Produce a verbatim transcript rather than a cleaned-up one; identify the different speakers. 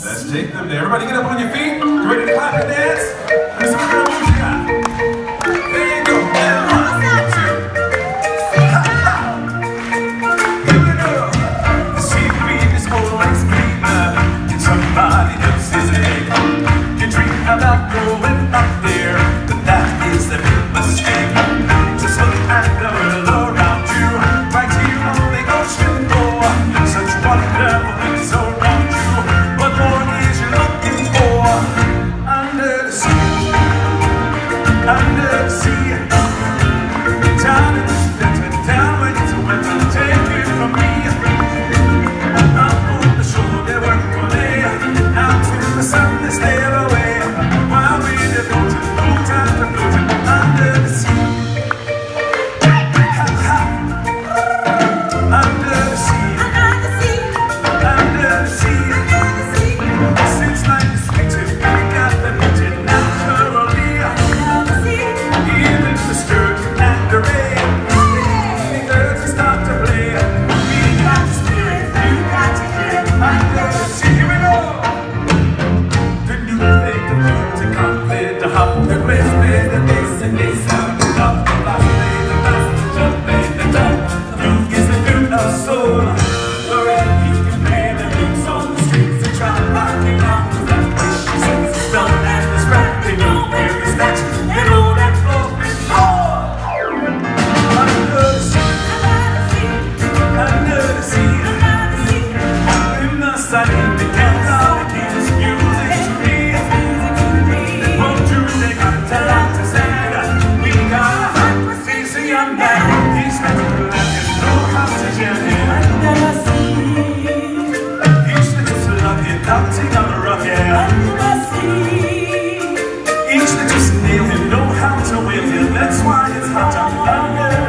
Speaker 1: Let's take them there. Everybody get up on your feet. You ready to clap and dance? Let me see what kind of moves you got. There you go. And one, two. Ha ha. Here we go. The sea breeze is always cleaner than somebody else's egg. You dream about going up there, but that is a big mistake. Just look at the world around you, right here on the ocean floor. Such wonderful things around you. What more is you looking for? Under the sea, under the sea. Down in the winter, down when it's winter, take it from me. Up on the shore, they work all day. Out to the sun, they stay away. While we devote it, no time to float it under the sea. Ha ha. Under the sea, under the sea. Since nineteen sixty, we got them rooted naturally. Even the sturgeon and the ray, the birds start to play. We got the spirit, you got to hear it. Under the sea, here we go. The new thing to do to complete the hop, the race, play the bass, and they sound it up. The last play, the last, the jump, play the jump. Youth is the youth of soul. The red, you can play the blues on the streets and try to rock it out. That way she sings the spell and the scrap. They know where it's that. They know that flow is more. Under the sea, under the sea. In the sun, in the cans, all the kids, music to read. Won't you take a time to stand up? We got a hot facing young man. He's meant to let you know how to jam him. Under the sea. He's little to love him, nothing on a rocket. Under the sea. Each little snail him know how to win him. That's why it's hot under